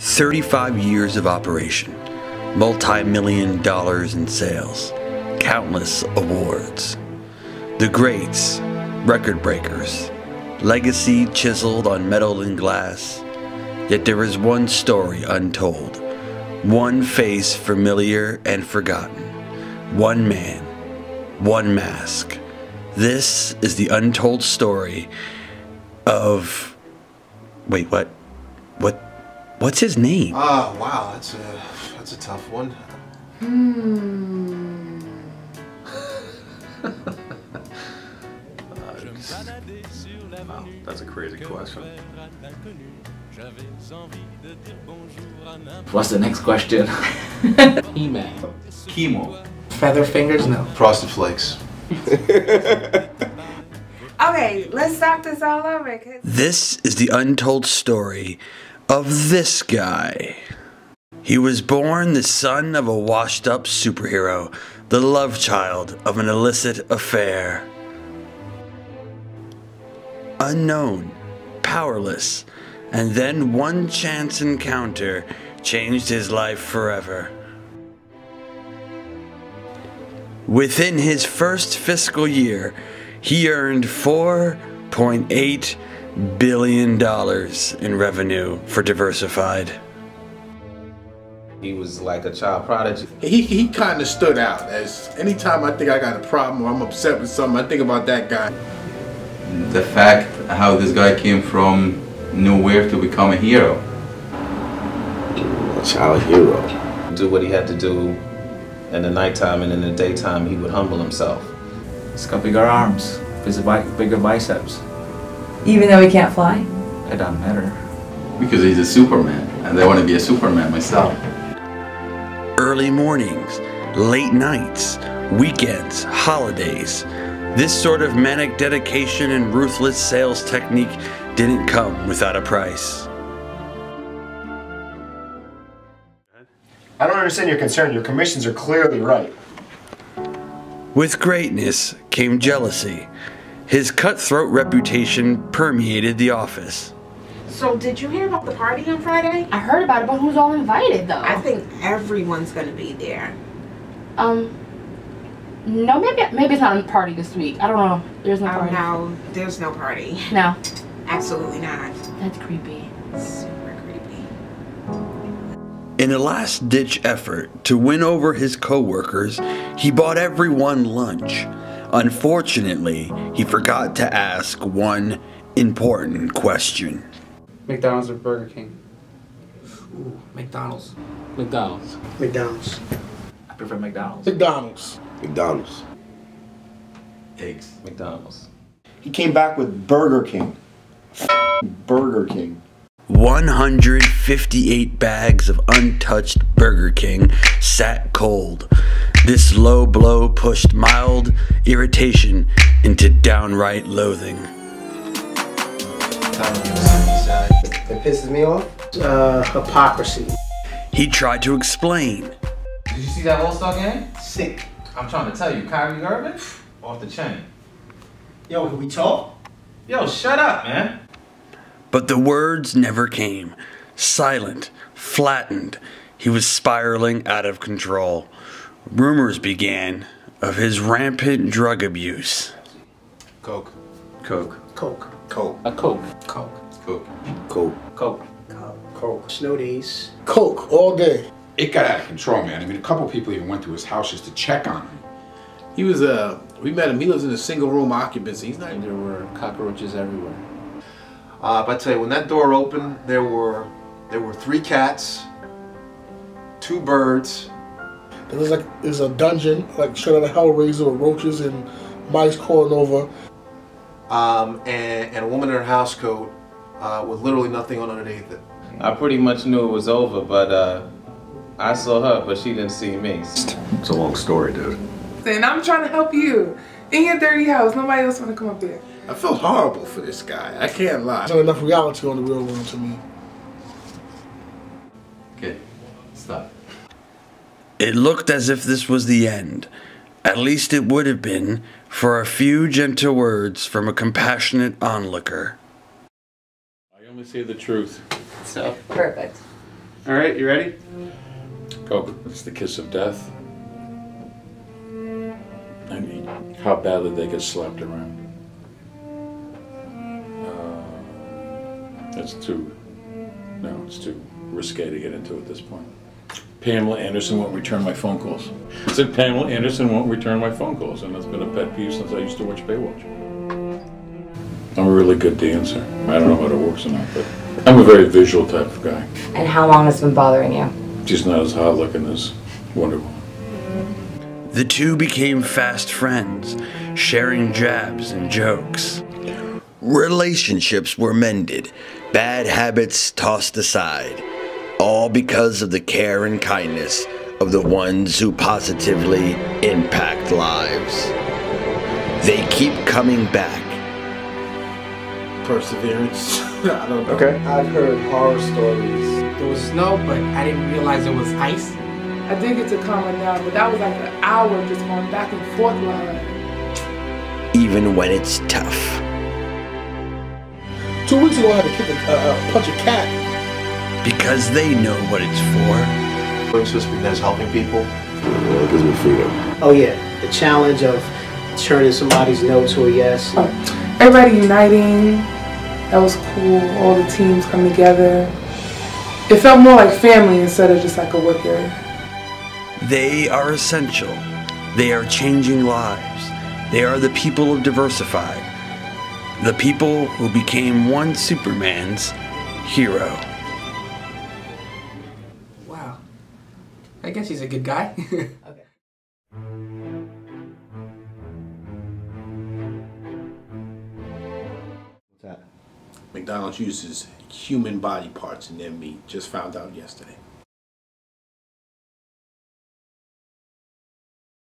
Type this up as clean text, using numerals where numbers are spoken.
35 years of operation, multi-million dollars in sales, countless awards. The greats, record breakers, legacy chiseled on metal and glass. Yet there is one story untold, one face familiar and forgotten, one man, one mask. This is the untold story of... Wait, what? What's his name? Oh, wow, that's a tough one. Wow, that's a crazy question. What's the next question? He-Man. Chemo. Feather fingers? No. Frosted Flakes. Okay, let's start this all over. This is the untold story of this guy. He was born the son of a washed-up superhero, the love child of an illicit affair. Unknown, powerless, and then one chance encounter changed his life forever. Within his first fiscal year, he earned $4.8 billion in revenue for Diversified. He was like a child prodigy. He kind of stood out as anytime I think I got a problem or I'm upset with something, I think about that guy. The fact how this guy came from nowhere to become a hero. A child hero. Do what he had to do in the nighttime, and in the daytime he would humble himself. He's got bigger arms, bigger biceps. Even though he can't fly? It doesn't matter. Because he's a Superman, and I want to be a Superman myself. Early mornings, late nights, weekends, holidays. This sort of manic dedication and ruthless sales technique didn't come without a price. I don't understand your concern. Your commissions are clearly right. With greatness came jealousy. His cutthroat reputation permeated the office. So did you hear about the party on Friday? I heard about it, but who's all invited though? I think everyone's gonna be there. No, maybe it's not a party this week. I don't know. There's no party. No, there's no party. No. Absolutely not. That's creepy. Super creepy. In a last-ditch effort to win over his co-workers, he bought everyone lunch. Unfortunately, he forgot to ask one important question. McDonald's or Burger King? Ooh, McDonald's. McDonald's. McDonald's. I prefer McDonald's. McDonald's. McDonald's. Eggs. McDonald's. He came back with Burger King. Burger King. 158 bags of untouched Burger King sat cold. This low blow pushed mild irritation into downright loathing. It pisses me off. Hypocrisy. He tried to explain. Did you see that All-Star game? Sick. I'm trying to tell you, Kyrie Irving, off the chain. Yo, can we talk? Yo, shut up, man. But the words never came. Silent, flattened, he was spiraling out of control. Rumors began of his rampant drug abuse. Coke. Coke. Coke. Coke. A Coke. Coke. Coke. Coke. Coke. Coke. Snow days. Coke all day. It got out of control, man. I mean, a couple people even went to his house just to check on him. He was we met him. He lives in a single room occupancy. He's not. There were cockroaches everywhere. But I tell you, when that door opened, there were 3 cats, 2 birds. It was a dungeon, like straight out of Hellraiser with roaches and mice crawling over. And a woman in her house coat with literally nothing on underneath it. I pretty much knew it was over, but I saw her, but she didn't see me. It's a long story, dude. And I'm trying to help you. In your dirty house, nobody else want to come up there. I feel horrible for this guy. I can't lie. There's not enough reality on the real world to me. Okay, stop. It looked as if this was the end. At least it would have been for a few gentle words from a compassionate onlooker. I only say the truth. So Perfect. All right, you ready? Oh, it's the kiss of death. I mean, how badly they get slapped around. It's too risque to get into at this point. Pamela Anderson won't return my phone calls. I said Pamela Anderson won't return my phone calls, and that's been a pet peeve since I used to watch Baywatch. I'm a really good dancer. I don't know how it works or not, but I'm a very visual type of guy. And how long has it been bothering you? She's not as hot looking as Wonder Woman. The two became fast friends, sharing jabs and jokes. Relationships were mended, bad habits tossed aside, all because of the care and kindness of the ones who positively impact lives. They keep coming back. Perseverance. I don't know. Okay. I've heard horror stories. There was snow, but I didn't realize it was ice. I did get to calm her down, but that was like an hour just going back and forth with her. Even when it's tough. 2 weeks ago, I had to kick punch a cat. Because they know what it's for. What supposed to be knows helping people. Well, it gives me freedom. Oh yeah, the challenge of turning somebody's no to a yes. Everybody uniting, that was cool. All the teams come together. It felt more like family instead of just like a work area. They are essential. They are changing lives. They are the people of Diversified. The people who became one Superman's hero. Wow. I guess he's a good guy. Okay. What's that? McDonald's uses human body parts in their meat. Just found out yesterday.